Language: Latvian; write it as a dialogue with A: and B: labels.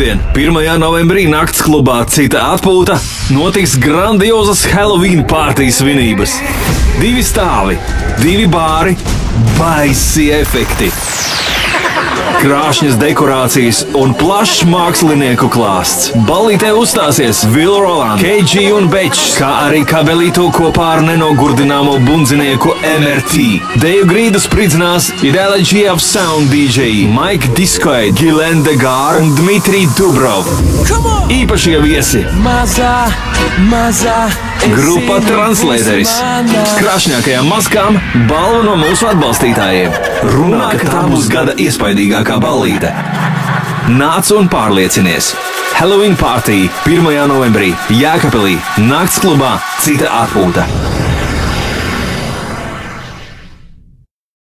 A: Sestdien, 1. novembrī nakts klubā Cita atpūta notiks grandiozas Halloween pārtīs svinības. 2 stāvi, 2 bāri, baisi efekti, krāšņas dekorācijas un plašs mākslinieku klāsts. Ballītē uzstāsies Will Roland, KG un Bečs, kā arī Kabelīto kopā ar nenogurdināmo bundzinieku MRT. Deju grīdu spridzinās Ideology of Sound DJ, Mike Diskoid, Ghislaine Degar un Dmitri Dubrov. Īpašie viesi grupa Translēteris. Krāšņākajām maskām balva no mūsu atbalstītājiem. Runā, ka tā būs gada iespaidīgākā ballīte. Nāc un pārliecinies! Halloween party 1. novembrī Jēkabpilī nakts klubā Cita atpūta.